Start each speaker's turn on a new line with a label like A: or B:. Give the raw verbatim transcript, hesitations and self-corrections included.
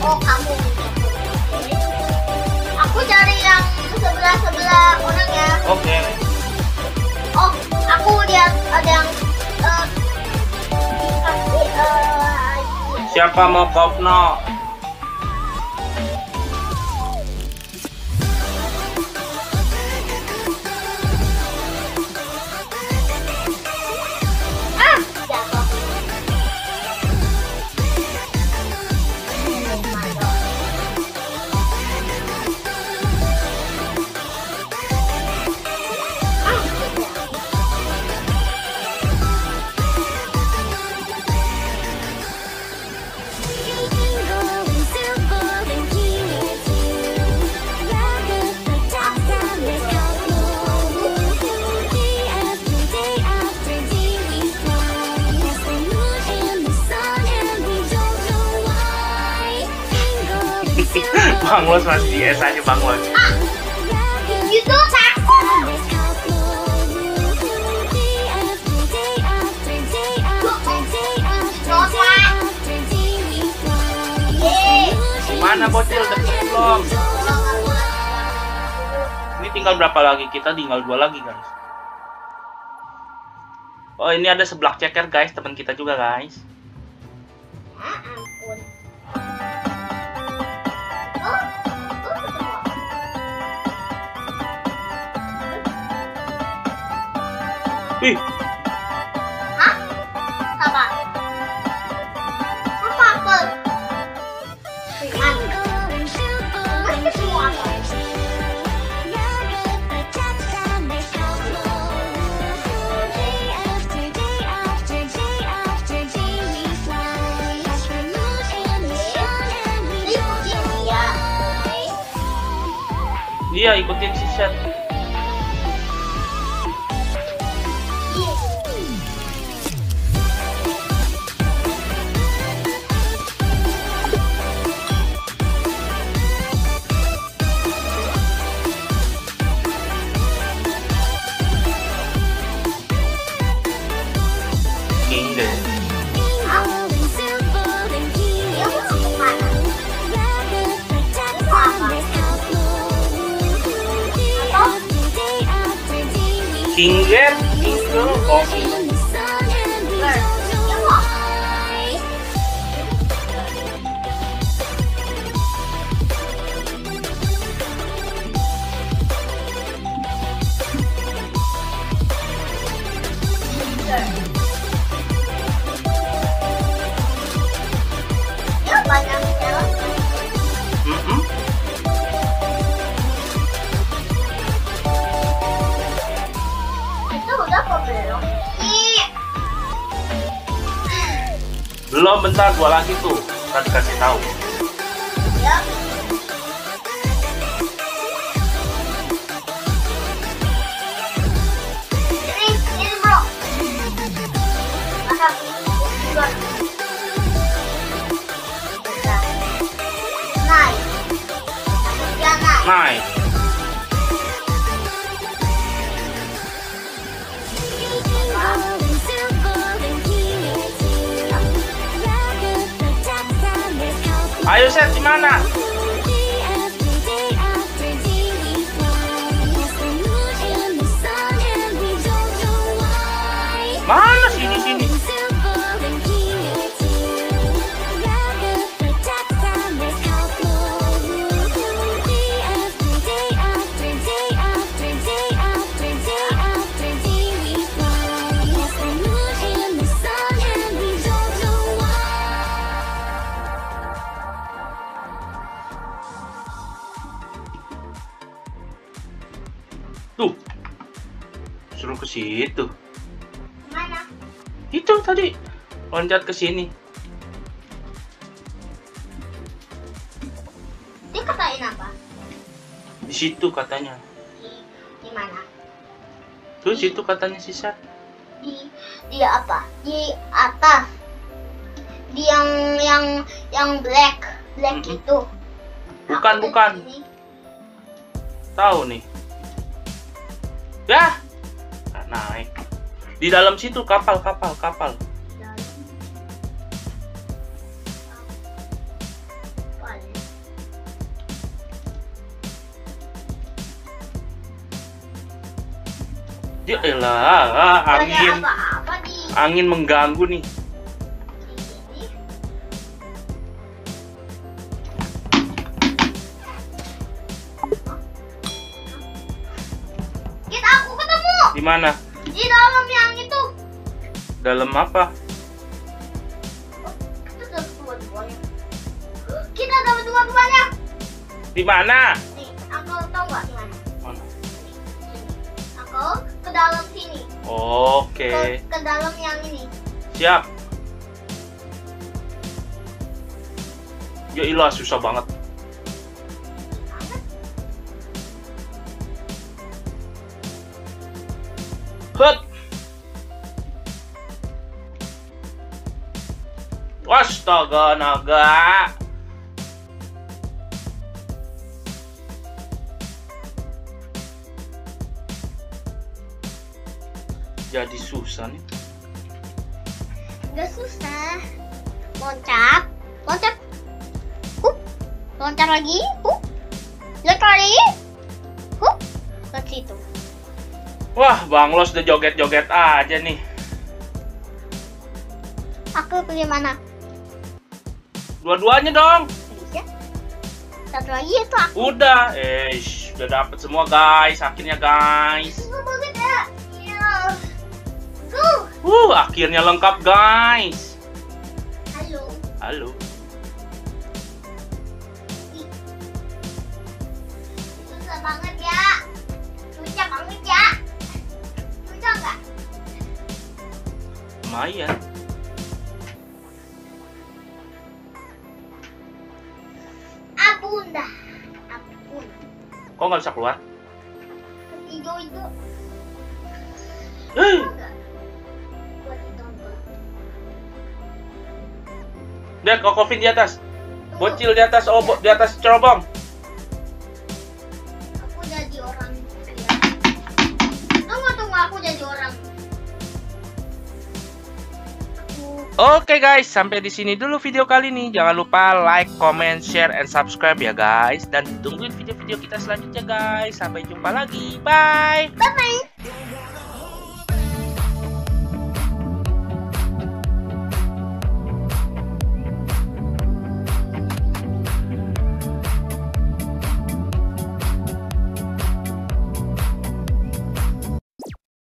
A: Oh, kamu. Oke. Aku cari yang sebelah-sebelah orang ya.
B: Oke.
A: Oh, aku lihat ada yang uh, dikasih uh,
B: Siapa mau kopno?
A: ah, jatuh.
B: Bang Los masih di S aja Bang Los.
A: Ah, itu takut.
B: Mana bocil deket belum? Ini tinggal berapa lagi? Kita tinggal dua lagi guys. Oh ini ada seblak ceker guys, teman kita juga guys.
A: Ya ampun.
B: Wih,
A: Hah? Apa? Apa apel? Masih semua apel.
B: iya ikutin si Seth. Kinger, Kingo, oh
A: Ya banyak ya.
B: mm-mm.
A: Itu udah kok belum? Ih.
B: Belum, bentar, dua lagi tuh. Tadi kasih tahu.
A: Ya. Ini, ini bro. Masa dua. Naik. Ya naik.
B: Naik. Ayo Seth, di mana? Mana sini sini? Tuh, suruh ke situ.
A: Mana?
B: Itu tadi loncat ke sini.
A: Dia katain apa?
B: Di situ katanya.
A: Di, di mana?
B: Tuh situ katanya si Seth.
A: Di di apa? Di atas. Di yang yang yang black black
B: Mm-mm.
A: itu.
B: Bukan,
A: Aku
B: bukan.
A: di sini.
B: Tahu nih. Ya. Nggak naik. Di dalam situ kapal, kapal, kapal.
A: Dalam. Kapal.
B: Ya elah,
A: Gak ada
B: angin.
A: apa-apa di
B: Angin mengganggu nih.
A: sini. Kita aku ketemu
B: Di mana?
A: di dalam yang itu.
B: Dalam apa?
A: Kita dapat dua-duanya. Kita dapat dua-duanya.
B: Di mana?
A: Nih, aku tahu nggak di mana?
B: Mana?
A: Sini. Aku ke dalam sini.
B: Oke.
A: Ke, ke dalam yang ini.
B: Siap. Ya ilah, susah banget. Hut. Astaga, naga. Jadi susah nih.
A: Gak susah. Loncat, loncat. Huh. Loncat lagi. Huh. Loncat lagi. Huh. Ke situ.
B: Wah, Bang Los udah joget-joget aja nih.
A: Aku pilih mana?
B: Dua-duanya dong.
A: Bisa. Satu lagi itu aku.
B: Udah, eh, shh, udah dapet semua guys. Akhirnya guys.
A: Susah banget ya. Iya. Go.
B: Uh, akhirnya lengkap guys.
A: Halo.
B: Halo.
A: Susah banget ya. Susah banget ya. Susah nggak?
B: Lumayan.
A: Ampun dah. Ampun.
B: Kok nggak bisa keluar?
A: Hijau itu.
B: Eh,
A: Enggak. Buat ditonton.
B: lihat kok Covid di atas. Bocil di atas, oh bo- di atas cerobong.
A: Aku jadi orang ya. Tunggu tunggu aku jadi orang. Aku
B: Oke guys, sampai di sini dulu video kali ini. Jangan lupa like, comment, share, and subscribe ya guys. Dan tungguin video-video kita selanjutnya guys. Sampai jumpa lagi. Bye.
A: bye bye.